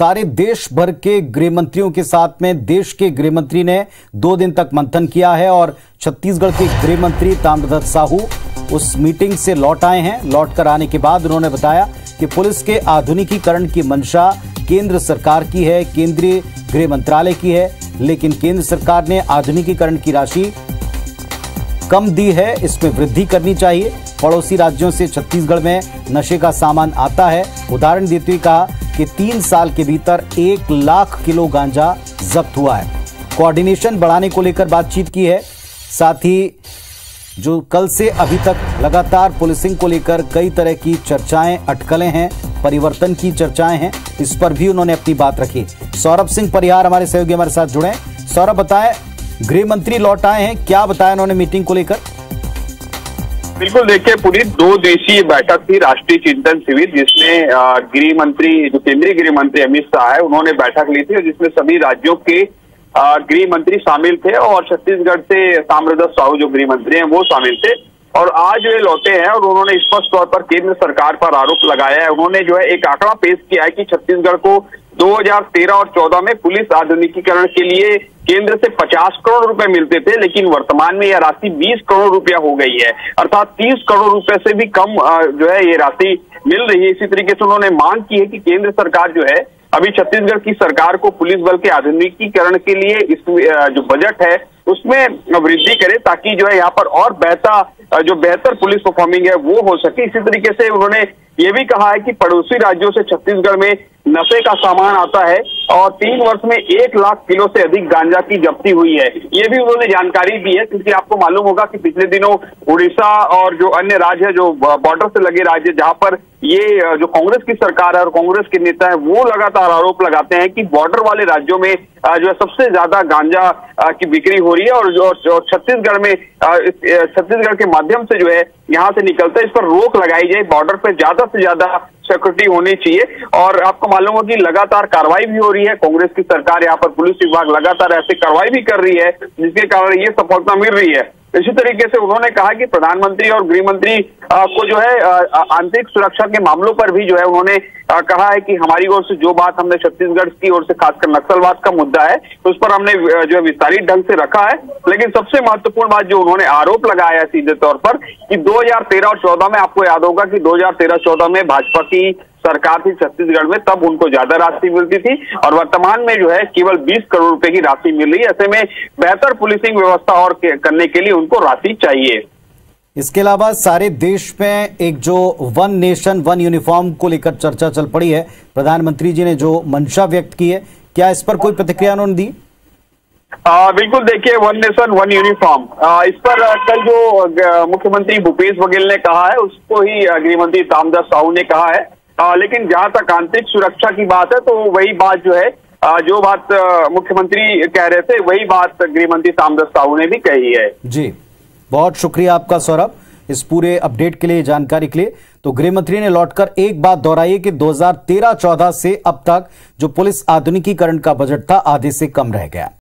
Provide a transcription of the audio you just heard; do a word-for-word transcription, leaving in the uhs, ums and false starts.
सारे देश भर के गृह मंत्रियों के साथ में देश के गृह मंत्री ने दो दिन तक मंथन किया है और छत्तीसगढ़ के गृह मंत्री ताम्रध्वज साहू उस मीटिंग से लौट आए हैं। लौट कर आने के बाद उन्होंने बताया कि पुलिस के आधुनिकीकरण की मंशा केंद्र सरकार की है, केंद्रीय गृह मंत्रालय की है, लेकिन केंद्र सरकार ने आधुनिकीकरण की राशि कम दी है, इसमें वृद्धि करनी चाहिए। पड़ोसी राज्यों से छत्तीसगढ़ में नशे का सामान आता है। उदाहरण देते हुए कहा कि तीन साल के भीतर एक लाख किलो गांजा जब्त हुआ है। कोऑर्डिनेशन बढ़ाने को लेकर बातचीत की है। साथ ही जो कल से अभी तक लगातार पुलिसिंग को लेकर कई तरह की चर्चाएं, अटकलें हैं, परिवर्तन की चर्चाएं हैं, इस पर भी उन्होंने अपनी बात रखी। सौरभ सिंह परिहार हमारे सहयोगी हमारे साथ जुड़े। सौरभ, बताएं, गृह मंत्री लौट आए हैं, क्या बताया उन्होंने मीटिंग को लेकर? बिल्कुल, देखिए, पूरी दो दिवसीय बैठक थी राष्ट्रीय चिंतन शिविर, जिसमें गृह मंत्री, जो केंद्रीय गृह मंत्री अमित शाह है, उन्होंने बैठक ली थी और जिसमें सभी राज्यों के गृह मंत्री शामिल थे और छत्तीसगढ़ से ताम्रध्वज साहू जो गृह मंत्री हैं वो शामिल थे। और आज वे लौटे हैं और उन्होंने स्पष्ट तौर पर केंद्र सरकार पर आरोप लगाया है। उन्होंने जो है एक आंकड़ा पेश किया है कि छत्तीसगढ़ को दो हज़ार तेरह और चौदह में पुलिस आधुनिकीकरण के लिए केंद्र से पचास करोड़ रुपए मिलते थे, लेकिन वर्तमान में यह राशि बीस करोड़ रुपया हो गई है, अर्थात तीस करोड़ रुपए से भी कम जो है ये राशि मिल रही है। इसी तरीके से उन्होंने मांग की है कि केंद्र सरकार जो है अभी छत्तीसगढ़ की सरकार को पुलिस बल के आधुनिकीकरण के लिए इस जो बजट है उसमें वृद्धि करे, ताकि जो है यहाँ पर और बेहतर जो बेहतर पुलिस परफॉर्मिंग है वो हो सके। इसी तरीके से उन्होंने ये भी कहा है कि पड़ोसी राज्यों से छत्तीसगढ़ में नशे का सामान आता है और तीन वर्ष में एक लाख किलो से अधिक गांजा की जब्ती हुई है, ये भी उन्होंने जानकारी दी है। क्योंकि आपको मालूम होगा कि पिछले दिनों उड़ीसा और जो अन्य राज्य है, जो बॉर्डर से लगे राज्य, जहां पर ये जो कांग्रेस की सरकार है और कांग्रेस के नेता है वो लगातार आरोप लगाते हैं कि बॉर्डर वाले राज्यों में जो है सबसे ज्यादा गांजा की बिक्री हो रही है और जो छत्तीसगढ़ में छत्तीसगढ़ के माध्यम से जो है यहाँ से निकलता है, इस पर रोक लगाई जाए। बॉर्डर पे ज्यादा से ज्यादा सिक्योरिटी होनी चाहिए। और आपको मालूम हो कि लगातार कार्रवाई भी हो रही है, कांग्रेस की सरकार यहाँ पर पुलिस विभाग लगातार ऐसे कार्रवाई भी कर रही है, जिसके कारण ये सफलता मिल रही है। इसी तरीके से उन्होंने कहा कि प्रधानमंत्री और गृह मंत्री को जो है आंतरिक सुरक्षा के मामलों पर भी जो है उन्होंने कहा है कि हमारी ओर से जो बात हमने छत्तीसगढ़ की ओर से खासकर नक्सलवाद का मुद्दा है उस पर हमने जो है विस्तारित ढंग से रखा है। लेकिन सबसे महत्वपूर्ण बात जो उन्होंने आरोप लगाया है सीधे तौर पर कि दो हज़ार तेरह और चौदह में, आपको याद होगा कि दो हज़ार तेरह चौदह में भाजपा की सरकार थी छत्तीसगढ़ में, तब उनको ज्यादा राशि मिलती थी और वर्तमान में जो है केवल बीस करोड़ रुपए की राशि मिल रही है। ऐसे में बेहतर पुलिसिंग व्यवस्था और करने के लिए उनको राशि चाहिए। इसके अलावा सारे देश में एक जो वन नेशन वन यूनिफॉर्म को लेकर चर्चा चल पड़ी है, प्रधानमंत्री जी ने जो मंशा व्यक्त की है, क्या इस पर कोई प्रतिक्रिया उन्होंने दी? आ, बिल्कुल, देखिए, वन नेशन वन यूनिफॉर्म, इस पर कल जो मुख्यमंत्री भूपेश बघेल ने कहा है उसको ही गृह मंत्री ताम्रध्वज साहू ने कहा है। आ, लेकिन जहां तक आंतरिक सुरक्षा की बात है तो वही बात जो है आ, जो बात मुख्यमंत्री कह रहे थे वही बात गृह मंत्री ताम्रध्वज साहू ने भी कही है। जी, बहुत शुक्रिया आपका सौरभ, इस पूरे अपडेट के लिए, जानकारी के लिए। तो गृह मंत्री ने लौटकर एक बात दोहराई कि दो हज़ार तेरह चौदह से अब तक जो पुलिस आधुनिकीकरण का बजट था आधे से कम रह गया।